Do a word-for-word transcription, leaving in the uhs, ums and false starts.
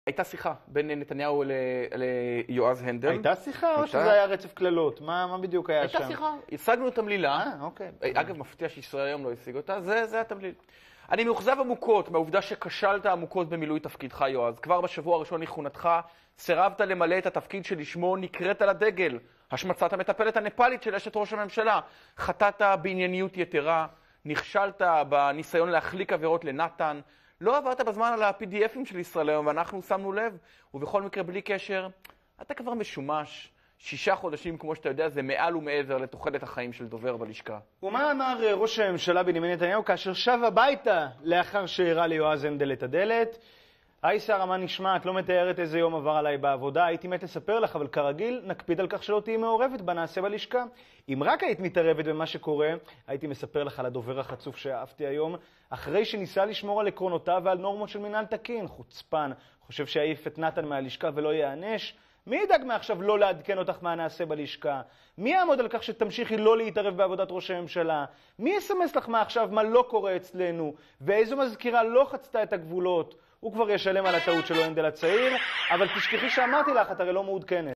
הייתה שיחה בין נתניהו ליועז הנדל. הייתה שיחה או שזה היה רצף כללות? מה בדיוק היה שם? הייתה שיחה, השגנו את המלילה. אה, אוקיי. אגב, מפתיע שישראל היום לא השיג אותה, זה התמליל. אני מאוכזב עמוקות מהעובדה שכשלת עמוקות במילוי תפקידך, יועז. כבר בשבוע הראשון לכהונתך סירבת למלא את התפקיד שלשמו נקראת על הדגל. השמצת המטפלת הנפאלית של אשת ראש הממשלה. חטאת בענייניות יתרה, נכשלת בניסיון להחליק עבירות לנתן. לא עברת בזמן על ה-פי די אפים של ישראל היום, ואנחנו שמנו לב, ובכל מקרה בלי קשר, אתה כבר משומש. שישה חודשים, כמו שאתה יודע, זה מעל ומעבר לתוחלת החיים של דובר בלשכה. ומה אמר ראש הממשלה בנימין נתניהו כאשר שב הביתה לאחר שהראה ליועז הנדל את הדלת? היי שרה, מה נשמע? את לא מתארת איזה יום עבר עליי בעבודה. הייתי מת לספר לך, אבל כרגיל נקפיד על כך שלא תהיי מעורבת בנעשה בלשכה. אם רק היית מתערבת במה שקורה, הייתי מספר לך על הדובר החצוף שאהבתי היום, אחרי שניסה לשמור על עקרונותיו ועל נורמות של מינהל תקין. חוצפן, חושב שיעיף את נתן מהלשכה ולא יענש. מי ידאג מעכשיו לא לעדכן אותך מה נעשה בלשכה? מי יעמוד על כך שתמשיכי לא להתערב בעבודת ראש הממשלה? מי יסמס לך מעכשיו מה לא קורה אצלנו? ואיזו מזכירה לא חצתה את הגבולות? הוא כבר ישלם על הטעות שלו הנדל הצעיר, אבל תשכחי שאמרתי לך, את הרי לא מעודכנת.